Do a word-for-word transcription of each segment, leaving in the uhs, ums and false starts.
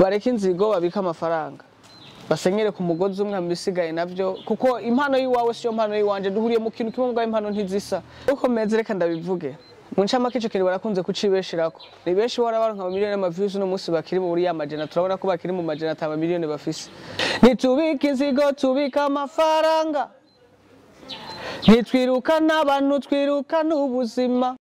bareka inzigo babika amafaranga basenyere ku mugozi umwe mbisigaye navyo kuko impano yiwawe siyo mpano yiwanje duhuriye mu kintu kimwe mbwa impano ntizisa uko meze reka ndabivuge munchama kico kiri barakunze kucibeshirako ni benshi bora baronka ama miliyoni ama views no musi bakiri mu buri yamajana turabona ko bakiri mu majana ataba miliyoni bafise nitubika inzigo tubika amafaranga nitwiruka n'abantu twiruka n'ubuzima.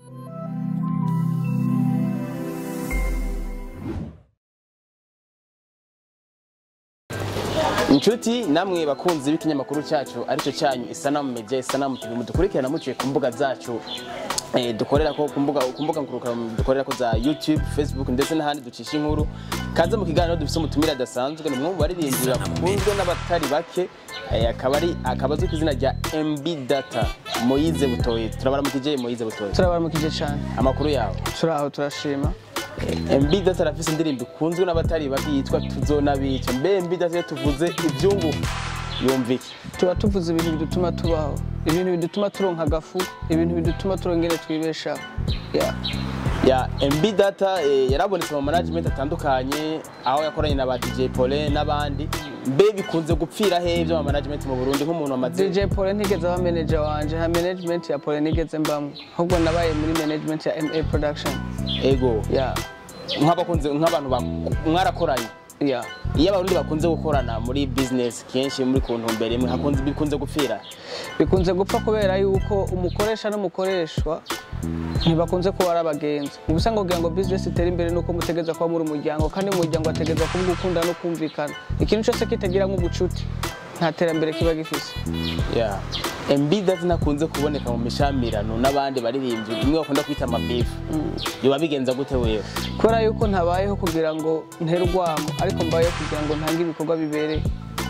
Inshuti namwe bakunzi b'ikinyamakuru cyacu arico cyanyu Isanamu Media Isanamu T V mudukurikirana muciye ku mbuga zacu eh dukorera ko ku mbuga ku mbuga nkuruka dukorera ko za YouTube, Facebook ndetse n'ahandi ducisha inkuru kaze mu kiganiro dufise umutumira dasanzwe ni mwe baririmbira kunzwe n'abatari bake akabari akabazo kizina rya M B Data Moize Butoyi turabara mu kije Moize Butoyi turabara mu kije cyane amakuru yawe turaho turashima. M B Data rafise indirimbo kunzwe n'abatari bakiyitwa tuzona bica mbe M B Data tuvuze ivyungu yumviki tuba tuvuze ibintu bidutuma tubaho ibintu bidutuma turonka gafu ibintu bidutuma turongere twibesha ya ya M B Data eh, yarabonetse mu management atandukanye aho yakoranye na ba D J Paulin n'abandi mbe bikunze gupfira he byo mu management mu Burundi nk'umuntu amaze D J Paulin ntigeze aba manager wanje ha management ya Paulin nigeze mbamwe ahubwo nabaye muri management ya M A Production ego ya nk'abakunze nk'abantu mwarakoranye ya iyo abarundi bakunze gukorana muri business kenshi muri kuntu mbere mwe hakunze bikunze gupfira bikunze gupfa kubera yuko umukoresha n'umukoreshwa ntibakunze kuba ari abagenzi mu bisanga kugira ngo business itere imbere nuko mutegeza kuba muri umuryango kandi mu muryango ategeza kuba gukunda no kumvikana ikintu cyose kitagira nk'ubucuti nta terambere kiba gifise ya M B Data nakunze kuboneka mu mishamirano n'abandi baririmbye imwe bakunda kwita amabeef yoba bigenza gute wewe kubera yuko ntabayeho kugira ngo nterwamo ariko mbayeho kugira ngo ntange ibikorwa bibereye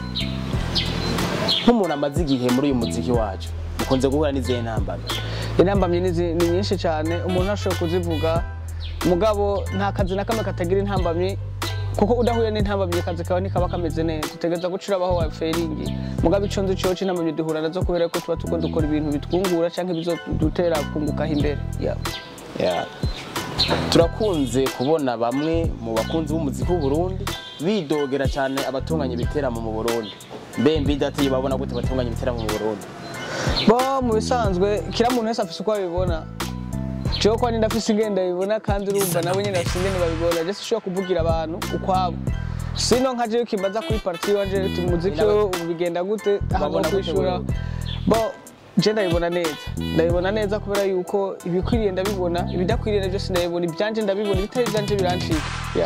nk'umuntu amaze igihe muri uyu muziki wacu ukunze guhura n'izihe ntambamye intambamye ni nyinshi cyane umuntu ashobora kuzivuga mugabo nta kazi na kamwe katagira intambamye kuko udahuye n'intambamye kazi kawe nikaba kameze neza utegeza gucira abaho wa failing mugabo ico nzi cyo intambamye duhura nazo kubera ko tuba tuko dukora ibintu bitwungura canke bizodutera kunguka imbere ya ya turakunze kubona bamwe mu bakunzi b'umuziki w'u Burundi bidogera cyane abatunganya ibiteramo mu Burundi mbe M B Data yibabona gute batunganya ibiteramo mu Burundi bo mu bisanzwe kira muntu wese afise uko abibona cyo kwa ninda afise ingenda bibona kandi urumva nabo nyine afise ingenda babibona je sishobora kuvugira abantu ukwabo sino nkaje yukibaza kuri party wanje tumuziki ubigenda gute abona kwishura bo je ndabibona neza ndabibona neza kubera yuko ibikwiriye ndabibona ibidakwiriye navyo sinabibona ibyanje ndabibona bitari byanje birancika ya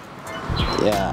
ya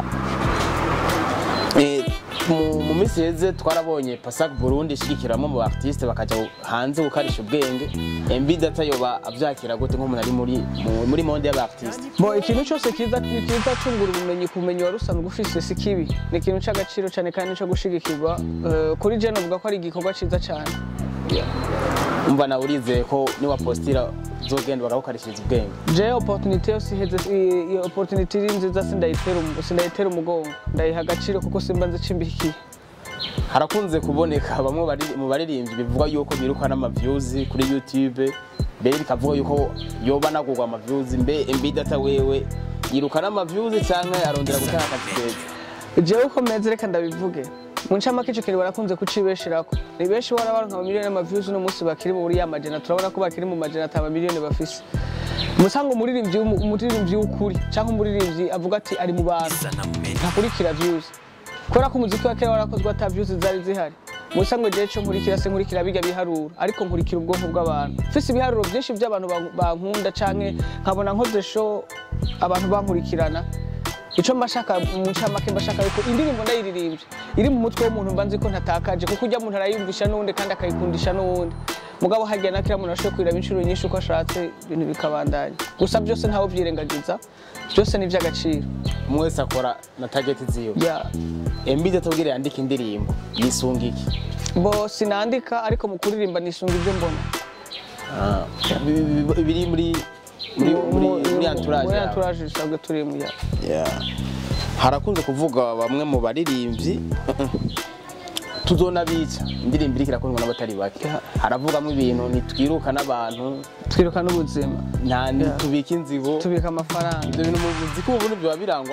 eh mu minsi yeze twarabonye Pasak Burundi ishigikiramo mu artiste bakaja hanze gukarisha ubwenge M B Data yoba avyakira gute nko umuntu ari muri muri monde y'aba artiste bo ikintu cyose kiza kiza cungura ubumenyi kumenyi warusanzwe ufise sikibi ni ikintu c'agaciro cyane kandi cyo gushigikirwa kuri je novuga ko ari igikorwa ciza cyane umva na urize ko ni wa postira zogenda bagakarishiriza ubwenge je opportunity yose heze iyo opportunity nziza sindayitera sindayitera umugongo ndayiha agaciro kuko simba nzi cimbiki harakunze kuboneka bamwe bari mu baririmbyi bivuga yuko biruka n'ama views kuri YouTube bere bikavuga yuko yoba nagurwa ama views mbe M B Data wewe yiruka n'ama views cyangwa arondera gutanga akazi je uko meze reka ndabivuge munchama kico kiri barakunze kucibeshirako ni benshi bora baronka ama miliyoni ama views no musi bakiri mu buri yamajana turabona ko bakiri mu majana ataba miliyoni bafise musango umuririmbyi umuririmbyi ukuri cyangwa umuririmbyi avuga ati ari mu bantu ntakurikira views kora ko umuziki wa kera warakozwe ata views zari zihari musango je cyo nkurikira se nkurikira biga biharura ariko nkurikira ubwonko bw'abantu fise ibiharuro byinshi by'abantu bankunda canke nkabona nkoze show abantu bankurikirana ico mbashaka muncamake mbashaka yuko indirimbo ndayiririmbye iri mu mutwe w'umuntu mbanzi ko ntatakaje kuko ujya muntu arayumvisha n'undi kandi akayikundisha n'undi mugabo hagiye nakira muntu ashobora kwiraba inshuro nyinshi uko ashatse ibintu bikabandanya gusa byose ntawo byirengagiza byose ni by'agaciro mwese akora na target ziyo ya M B Data ubwire yandika indirimbo yisunga iki bo sinandika ariko mu kuririmba nisunga ibyo mbona ah biri muri muri muri entourage muri entourage sabwe turi mu ya ya harakunze kuvuga bamwe mu baririmbyi tuzona bica indirimbo iri kirakundwa n'abatari bake haravugamwe ibintu nitwiruka n'abantu twiruka n'ubuzima nta tubika inzigo tubika amafaranga ibyo bintu mu muziki ubu n'ibyo babirangwa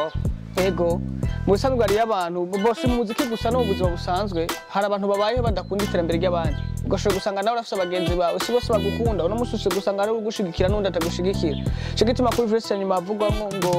ego mu bisanzwe ari abantu bose mu muziki gusa no mu buzima busanzwe hari abantu babayeho badakunda iterambere ry'abandi ugashobora gusanga nawe urafite abagenzi bawe si bose bagukunda uno musi gusanga ari ugushigikira n'undi atagushigikira cyo gituma kuri verse nyuma avugwamo ngo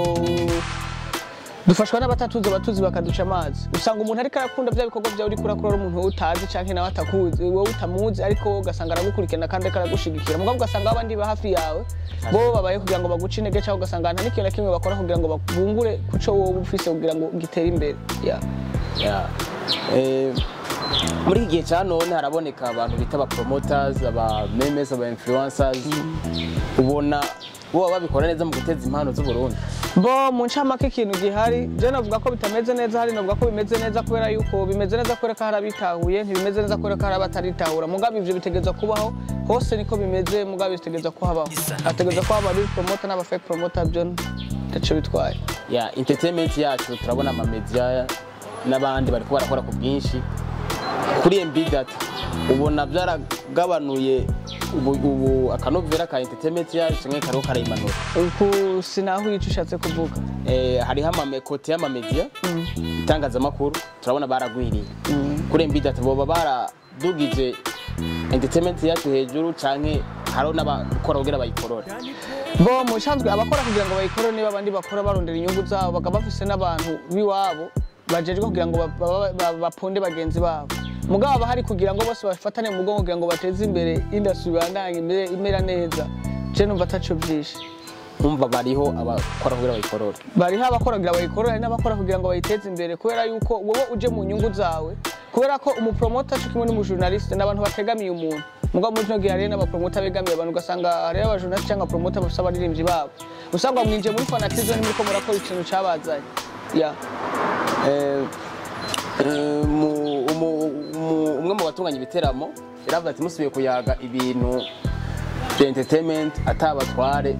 dufashwa n'abatatuzi abatuzi bakaduca amazi usanga umuntu ariko arakunda bya bikorwa byawe uri kurakora umuntu utazi canke nawe atakuzi wowe utamuzi ariko ugasanga aragukurikirana kandi karagushigikira mugabo ugasanga abandi ba hafi yawe bo babaye kugira ngo baguce intege cyangwa ugasanga nta n'ikintu na kimwe bakora kugira ngo babungure kuco wowe ufise kugira ngo gitere imbere ya ya eh muri iki gihe cya none haraboneka abantu bita aba promoters aba memes aba influencers ubona bo babikora neza mu guteza impano z'u Burundi bo mu ncamake ikintu gihari je navuga ko bitameze neza hari navuga ko bimeze neza kubera yuko bimeze neza kubera ko harabitahuye ntibimeze neza kubera ko harabataritahure mugabe ivyo bitegeza kubaho hose niko bimeze mugabe bitegeza ko habaho ategeza ko haba promoter n'aba fake promoter byo tacho bitwaye ya entertainment yacu turabona ama media n'abandi bari ko barakora ku bwinshi kuri M B data ubona byaragabanuye ubu ubu akanovera ka entertainment yacu cyangwa karo karayimanura uku sinaho yicu ushatse kuvuga eh hari hama mekote y'ama media itangaza makuru turabona baragwiriye kuri M B data boba baradugije entertainment yacu hejuru canke haro n'abakora kugira bayikorore bo mu shanzwe abakora kugira ngo bayikorore niba abandi bakora barondera inyungu zabo bakabafise n'abantu biwabo bajejwe kugira ngo baponde bagenzi babo mugabo bahari kugira ngo bose bafatane mu mugongo kugira ngo bateze imbere industry bandanye imera neza je numva tacho byinshi umva bariho abakora kugira bayikorore bariho abakora kugira bayikorore n'abakora kugira ngo bayiteze imbere kubera yuko wowe uje mu nyungu zawe kubera ko umupromoter cyo kimwe n'umujournaliste n'abantu bategamiye umuntu mugabo muri no gihe hari n'abapromoter begamiye abantu ugasanga hari abajournaliste cyangwa promoter bafite abaririmbyi babo usanga mwinje muri fanatism muri ko murakora ikintu cyabazanye ya eh umwe mu batunganya ibiteramo yaravuze ati musubiye kuyaga ibintu bya entertainment atabatware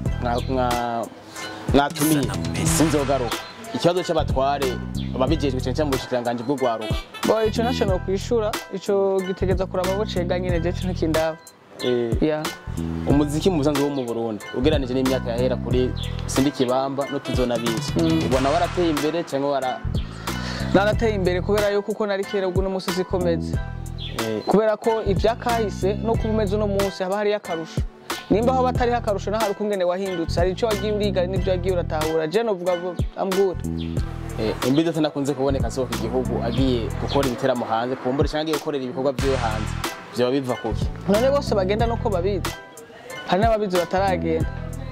mwatumiye sinzogaruka ikibazo cy'abatware babijejwe cyane mu bushikiranganje bwo gwaruka bo ico national kwishura ico gitegeza kuraba bo cega nyine je cyo kindaba eh ya umuziki mu busanzwe wo mu Burundi ugeranije n'imyaka yahera kuri sindi kibamba no tuzona bizi ubona warateye imbere cyangwa wara narateye imbere kubera yuko uko nari kera ubwo no musi zikomeze kubera ko ivyakahise no kubumeze no munsi haba hari yakarusho nimba aho batari hakarusho na hari kungene wahindutse ari cyo wagiye uriga n'ibyo wagiye uratahura je no vuga I'm good eh imbidata nakunze kuboneka soka igihugu agiye gukora ibiteramo hanze kumbura cyangwa agiye gukorera ibikorwa byo hanze byo biva kuki none bose bagenda no ko babizi hari n'ababizi bataragenda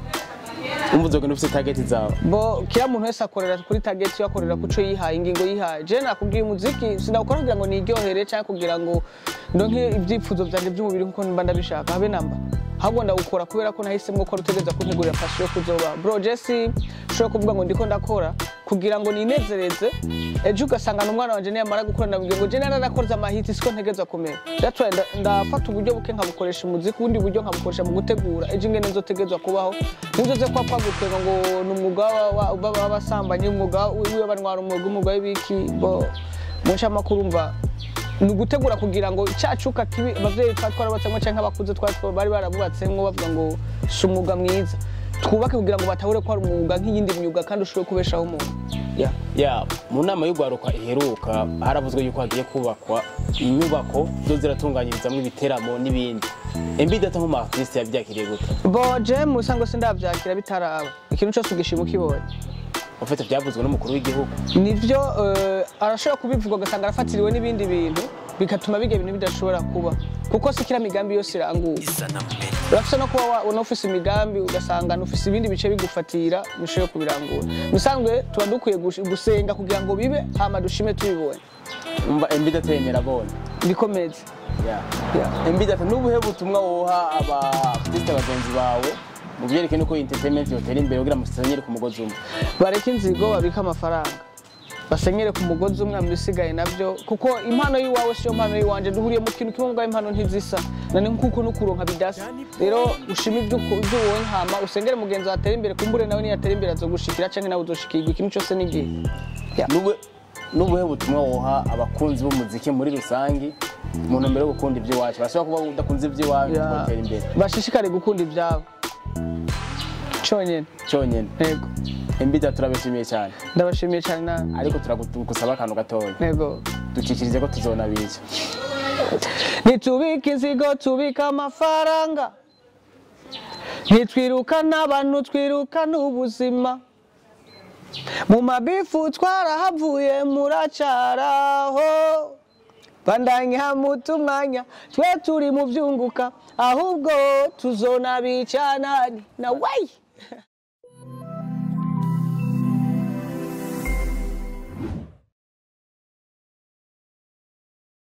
umuzoga n'ufite target zawe bo kira muntu wese akorera kuri target yakorera kuco yihaye ingingo yihaye je nakubwiye umuziki sindakora kugira ngo niryohere cyangwa kugira ngo ndonke ibyipfuzo byanje by'umubiri nkuko nimba ndabishaka habe namba ahubwo ndawukora kubera ko nahisemo ko rutegeza kuntegurira passion yo kuzoba bro Jesse shobora kuvuga ngo ndiko ndakora kugira ngo ninezereze ejo ugasanga n'umwana wanje niyamara gukora ndabwiye ngo je narakoze amahiti siko ntegeza kumera that's why ndafata uburyo buke nkabukoresha umuziki undi buryo nkabukoresha mu gutegura ejo ingene nzotegezwa kubaho ninzoze kwa kwagutega ngo n'umwuga w'abasambanye umwuga w'abantwara umwuga umwuga w'ibiki bo munsha makuru mva nugutegura kugira ngo cyacuka kibi abavyeyi twatwara batsemwe canke abakuze twatwara bari barabubatsemwe bavuga ngo sumuga mwiza twubake kugira ngo batahure ko ari umwuga nk'iyindi myuga kandi ushobora kubeshaho umuntu ya ya mu nama y'ugwaruka iheruka haravuzwe yuko hagiye kubakwa inyubako zo ziratunganyirizamwe ibiteramo n'ibindi Embidata nko ma artiste yabyakiriye gute bo je musango sindavyakira bitaraba ikintu cyose ugishima ukibonye ufite byavuzwe n'umukuru w'igihugu nivyo arashobora kubivuga gasanga arafatiriwe n'ibindi bintu bigatuma biga ibintu bidashobora kuba kuko sikira migambi yose iranguye urafise no kuba unofise imigambi ugasanga nufise ibindi bice bigufatira mushoye kubirangura musanzwe tuba dukwiye gusenga kugira ngo bibe hama dushime tubibonye umva Embidata yemera bone bikomeze ya ya Embidata nubuhe butumwa woha aba artiste bagenzi bawe mu byerekeye nuko entertainment yotera imbere kugira musenyere ku mugozi umwe bareke inzigo babika amafaranga basenyere ku mugozi umwe amisigaye navyo kuko impano yiwawe siyo impano yiwanje duhuriye mu kintu kimwe ngo impano ntizisa nane nkuko no kuronka bidasa rero ushima ibyo ibyo wonye hama usengere mugenzi watera imbere kumbure nawe ni yatera imbere azogushikira canke nawe uzoshikirwa ikintu cyose n'igihe nubwe nubuhe butumwa woha abakunzi b'umuziki muri rusangi mu ntumbero yo gukunda ibyo wacu bashobora kuba udakunze ibyo wacu gutera imbere bashishikare gukunda ibyabo cyonyene cyonyene yego Embida turabishimiye cyane. Ndabashimiye cyane na Ariko turagusaba akantu gatoya. Nego. Ducikirize ko tuzona bica. Nitubika inzigo tubika amafaranga. Nitwiruka n'abantu twiruka n'ubuzima. Mu mabifu twarahavuye muracaraho. Bandanya mutu mwanya twe turi mu byunguka ahubwo tuzona bicanani na way.